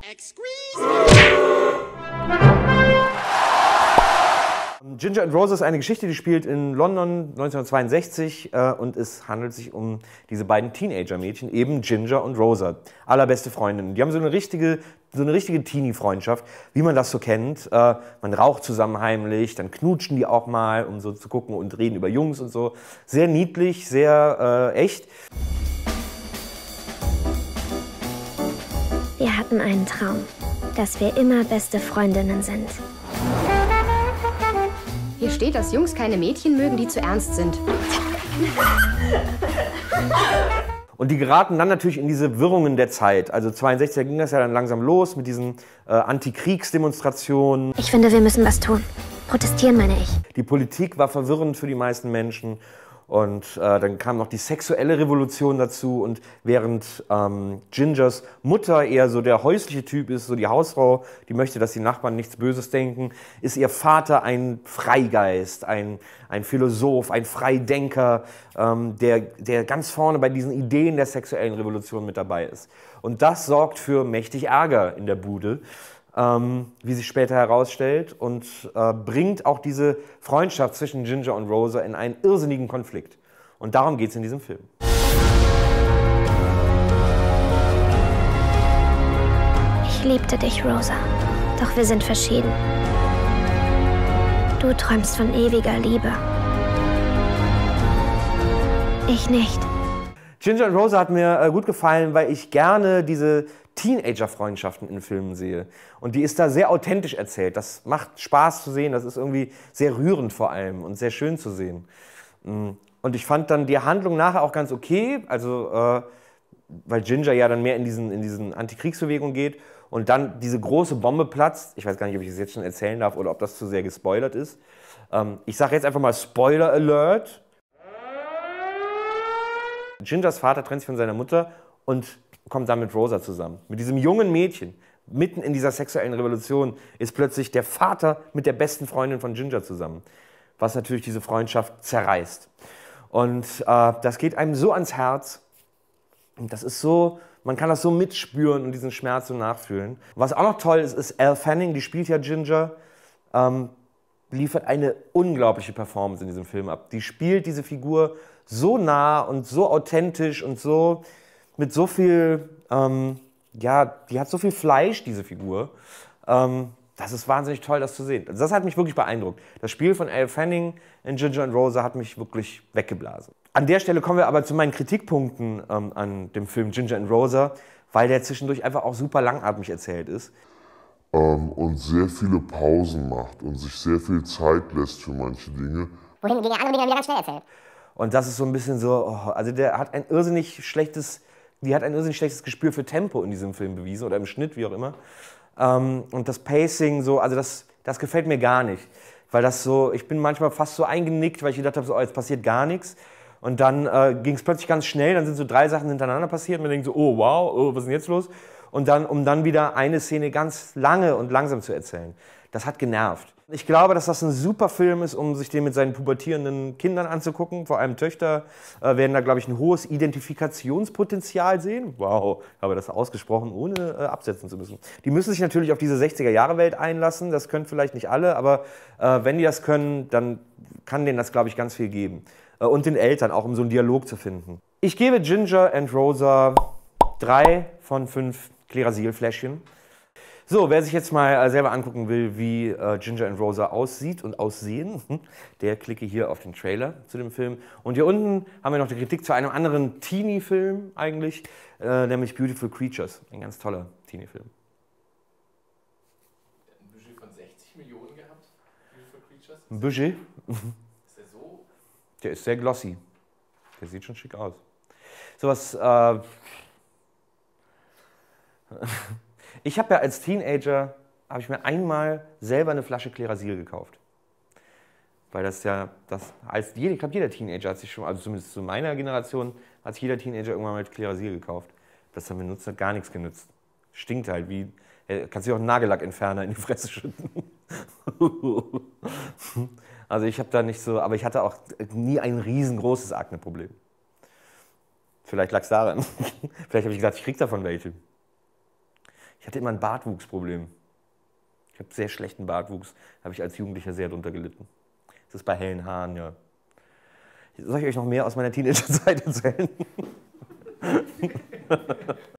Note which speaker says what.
Speaker 1: Ginger and Rose ist eine Geschichte, die spielt in London 1962 und es handelt sich um diese beiden Teenager-Mädchen, eben Ginger und Rosa, allerbeste Freundinnen. Die haben so eine richtige Teenie-Freundschaft, wie man das so kennt. Man raucht zusammen heimlich, dann knutschen die auch mal, um so zu gucken und reden über Jungs und so. Sehr niedlich, sehr echt.
Speaker 2: Wir hatten einen Traum, dass wir immer beste Freundinnen sind.
Speaker 3: Hier steht, dass Jungs keine Mädchen mögen, die zu ernst sind.
Speaker 1: Und die geraten dann natürlich in diese Wirrungen der Zeit. Also 62 ging das ja dann langsam los mit diesen Antikriegsdemonstrationen.
Speaker 2: Ich finde, wir müssen was tun. Protestieren, meine ich.
Speaker 1: Die Politik war verwirrend für die meisten Menschen. Und dann kam noch die sexuelle Revolution dazu. Und während Gingers Mutter eher so der häusliche Typ ist, so die Hausfrau, die möchte, dass die Nachbarn nichts Böses denken, ist ihr Vater ein Freigeist, ein Philosoph, ein Freidenker, der ganz vorne bei diesen Ideen der sexuellen Revolution mit dabei ist. Und das sorgt für mächtig Ärger in der Bude, wie sich später herausstellt, und bringt auch diese Freundschaft zwischen Ginger und Rosa in einen irrsinnigen Konflikt. Und darum geht es in diesem Film.
Speaker 2: Ich liebte dich, Rosa. Doch wir sind verschieden. Du träumst von ewiger Liebe. Ich nicht.
Speaker 1: Ginger und Rosa hat mir gut gefallen, weil ich gerne diese Teenager-Freundschaften in Filmen sehe. Und die ist da sehr authentisch erzählt. Das macht Spaß zu sehen, das ist irgendwie sehr rührend vor allem und sehr schön zu sehen. Und ich fand dann die Handlung nachher auch ganz okay, also weil Ginger ja dann mehr in diesen Antikriegsbewegungen geht und dann diese große Bombe platzt. Ich weiß gar nicht, ob ich das jetzt schon erzählen darf oder ob das zu sehr gespoilert ist. Ich sage jetzt einfach mal Spoiler Alert. Gingers Vater trennt sich von seiner Mutter und kommt dann mit Rosa zusammen. Mit diesem jungen Mädchen, mitten in dieser sexuellen Revolution, ist plötzlich der Vater mit der besten Freundin von Ginger zusammen. Was natürlich diese Freundschaft zerreißt. Und das geht einem so ans Herz. Und das ist so, man kann das so mitspüren und diesen Schmerz so nachfühlen. Was auch noch toll ist, ist Elle Fanning, die spielt ja Ginger, liefert eine unglaubliche Performance in diesem Film ab. Die spielt diese Figur so nah und so authentisch und so mit so viel, ja, die hat so viel Fleisch, diese Figur. Das ist wahnsinnig toll, das zu sehen. Also das hat mich wirklich beeindruckt. Das Spiel von Elle Fanning in Ginger and Rosa hat mich wirklich weggeblasen. An der Stelle kommen wir aber zu meinen Kritikpunkten an dem Film Ginger and Rosa, weil der zwischendurch einfach auch super langatmig erzählt ist.
Speaker 4: Und sehr viele Pausen macht und sich sehr viel Zeit lässt für manche Dinge.
Speaker 5: Wohingegen der andere wieder ganz schnell erzählt.
Speaker 1: Und das ist so ein bisschen so, also der hat ein irrsinnig schlechtes Gespür für Tempo in diesem Film bewiesen oder im Schnitt, wie auch immer. Und das Pacing so, also das gefällt mir gar nicht. Weil das so, ich bin manchmal fast so eingenickt, weil ich gedacht habe, so, oh, jetzt passiert gar nichts. Und dann ging es plötzlich ganz schnell, dann sind so 3 Sachen hintereinander passiert und man denkt so, oh wow, oh, was ist denn jetzt los? Und dann, um dann wieder eine Szene ganz lange und langsam zu erzählen. Das hat genervt. Ich glaube, dass das ein super Film ist, um sich den mit seinen pubertierenden Kindern anzugucken. Vor allem Töchter werden da, glaube ich, ein hohes Identifikationspotenzial sehen. Wow, habe das ausgesprochen, ohne absetzen zu müssen. Die müssen sich natürlich auf diese 60er-Jahre-Welt einlassen. Das können vielleicht nicht alle, aber wenn die das können, dann kann denen das, glaube ich, ganz viel geben. Und den Eltern, auch um so einen Dialog zu finden. Ich gebe Ginger and Rosa 3 von 5 Klerasil-Fläschchen. So, wer sich jetzt mal selber angucken will, wie Ginger and Rosa aussieht und aussehen, der klicke hier auf den Trailer zu dem Film. Und hier unten haben wir noch die Kritik zu einem anderen Teenie-Film eigentlich, nämlich Beautiful Creatures. Ein ganz toller Teenie-Film.
Speaker 6: Ein Budget von 60 Millionen gehabt, Beautiful Creatures.
Speaker 1: Ein Budget?
Speaker 6: Ist der so?
Speaker 1: Der ist sehr glossy. Der sieht schon schick aus. Sowas, ich habe ja als Teenager, habe ich mir einmal selber eine Flasche Klerasil gekauft. Weil das ja, ich glaube jeder Teenager hat sich schon, also zumindest zu meiner Generation, hat sich jeder Teenager irgendwann mal Klerasil gekauft. Das dann benutzt, hat gar nichts genützt. Stinkt halt wie, kannst du auch einen Nagellackentferner in die Fresse schütten. Also ich habe da nicht so, aber ich hatte auch nie ein riesengroßes Akne-Problem. Vielleicht lag es daran. Vielleicht habe ich gedacht, ich krieg davon welche. Ich hatte immer ein Bartwuchsproblem. Ich habe sehr schlechten Bartwuchs, habe ich als Jugendlicher sehr drunter gelitten. Das ist bei hellen Haaren, ja. Soll ich euch noch mehr aus meiner Teenagerzeit erzählen?